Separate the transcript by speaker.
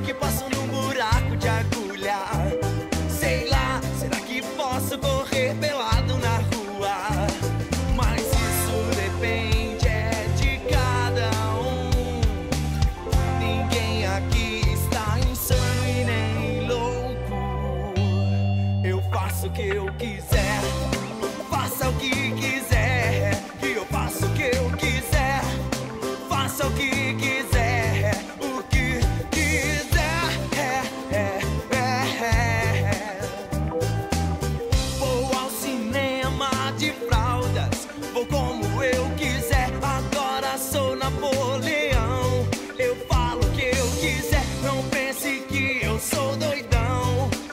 Speaker 1: que passo num buraco de agulha. Sei lá, será que posso correr pelado na rua? Mas isso depende de cada um. Ninguém aqui está insano e nem louco. Eu faço o que eu quiser.